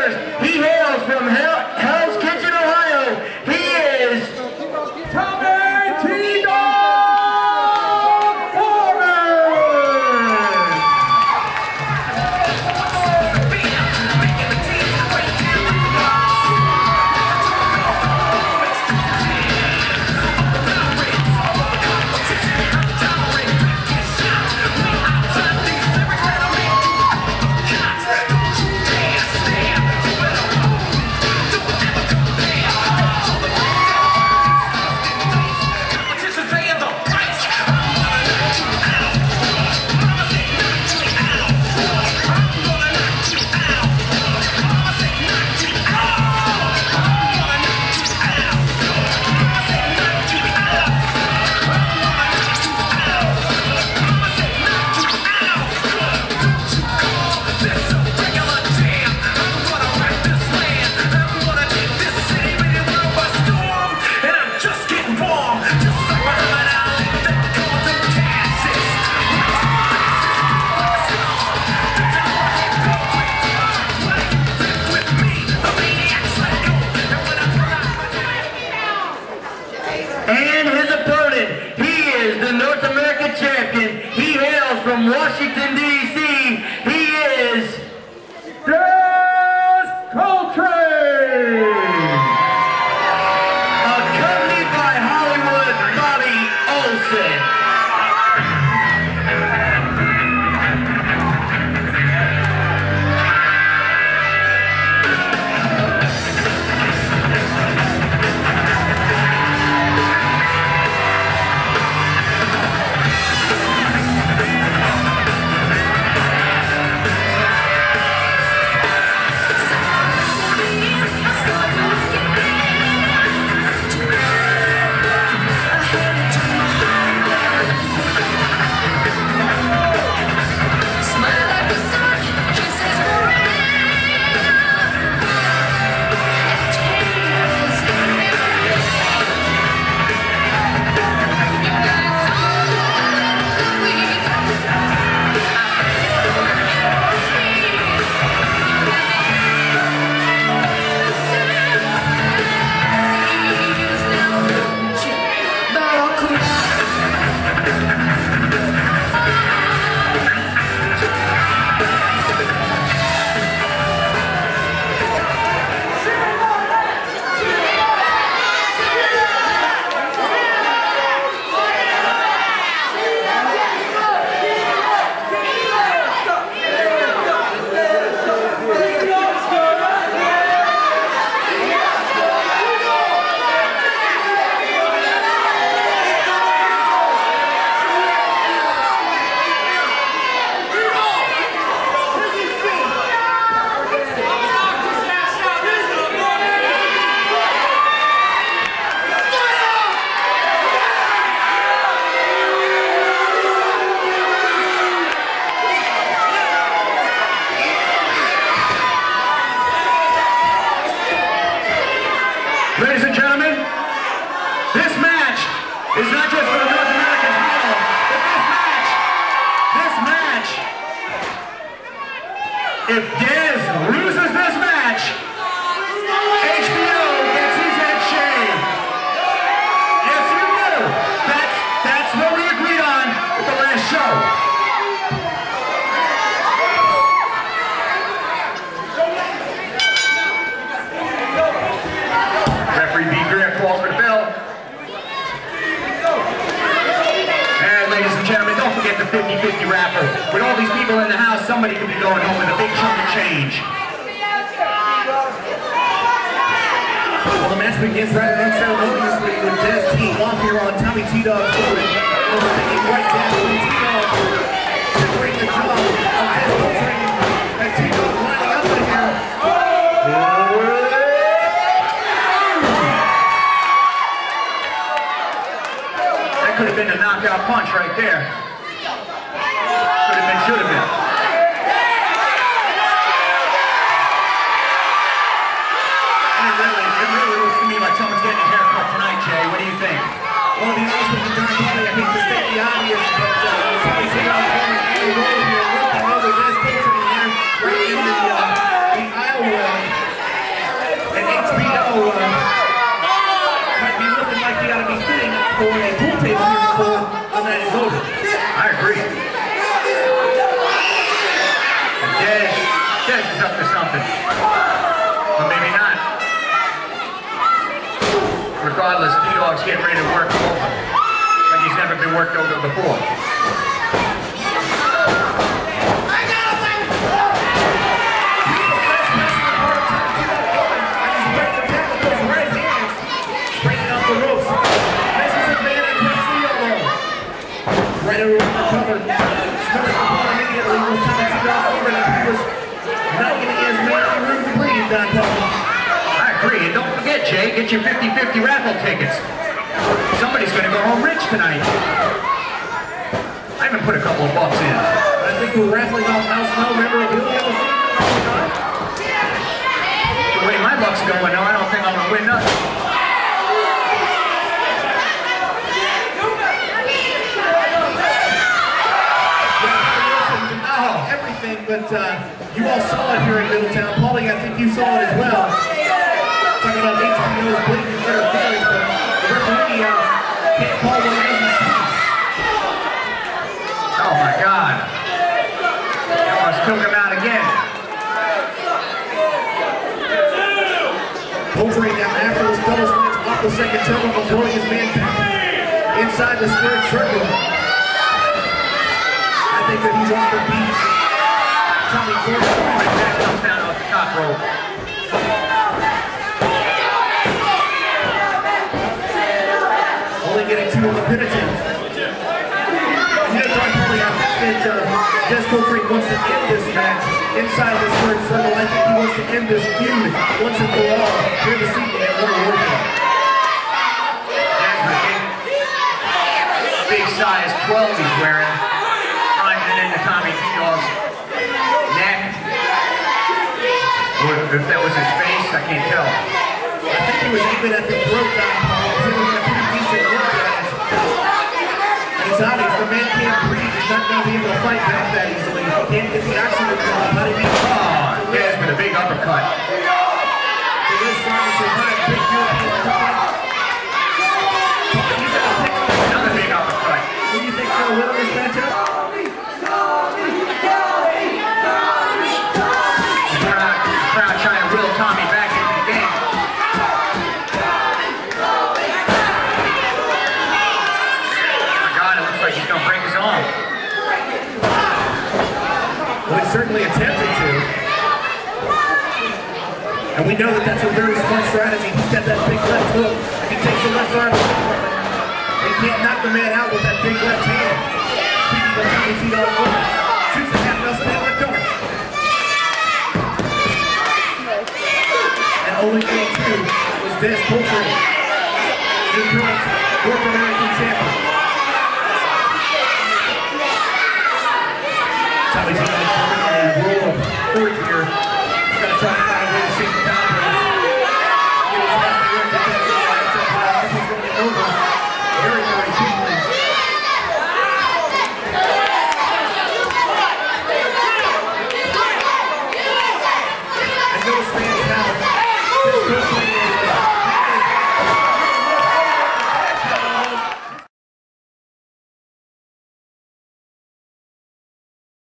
first. He hails from Hell's Kitchen, Ohio. He is Tommy T-Dog Foreman. And his opponent, he is the North American champion. He hails from Washington, D.C. He is Des Coltrane. Accompanied by Hollywood Bobby Olson. Ladies and gentlemen, this match is not just for the North American title, but this match, if Dez loses this match, HBO gets his head shaved. Yes, you do. That's what we agreed on at the last show. Referee B. Grant calls for the bell. And ladies and gentlemen, don't forget the 50-50 wrapper. With all these people in the house, somebody could be going home with a big chunk of change. Well, the match begins right unceremoniously with Des team off here on Tommy T-Dog Foreman. We're sticking right down to T-Dog to bring the job of Des Coltrane. And T-Dog lining up in here. That could have been a knockout punch right there. Could have been, should have been. It really looks to me like someone's getting a haircut tonight, Jay. What do you think? Well, to be honest with you, Don Kelly, I hate to state the obvious, but Tommy T-Dog Foreman on the road here, working over Des Coltrane here, right in the aisle wall. getting ready to work him over. Like he's never been worked over before. Right over the cover. Smelling the ball immediately was Tommy T-Dog over and he was not getting as many room to breathe, Don Paul. I agree. And don't forget, Jay, get your 50-50 raffle tickets. Somebody's going to go home rich tonight. I even put a couple of bucks in. I think we're raffling off Al Snow memorabilia. The way my luck's going now, I don't think I'm going to win nothing. But you all saw it here in Middletown. Paulie, I think you saw it as well. Talking about HBO's blatant interference, but the referee can't call what he doesn't see. Oh my God. They almost took him out again. Poultry now after this double switch off the second turnover, throwing his man back inside the square circle. I think that he wants to beat Tommy Gordon. That comes down off the top rope. Only getting two on the Penitent. Here's Don Paulie. I think that Des Poultry wants to end this match inside this third circle. I think he wants to end this feud once and for all here this evening at Little Warfare. Big size 12 he's wearing. Driving it into Tommy T-Dog's neck. Or if that was his face, I can't tell. I think he was aiming at the throat, Don Paul. He was giving a pretty decent look at it. And it's obvious the man can't breathe. He's not going to be able to fight back that easily. If he can't get the oxygen going, how do you Yes, with a big uppercut. So this trying to survive big European company. Another big uppercut. Who do you think's going to win this matchup? Crowd trying to will Tommy back into the game. Oh my God, it looks like he's going to break his arm. Well, he certainly attempted to. And we know that that's a very smart strategy. He's got that big left hook. If he takes the left arm, he can't knock the man out with that big left hand. Speaking of Tommy T-Dog, shoots the half Nelson in the dark. Only getting two was Des Poultry, the current North American champion. Tommy T.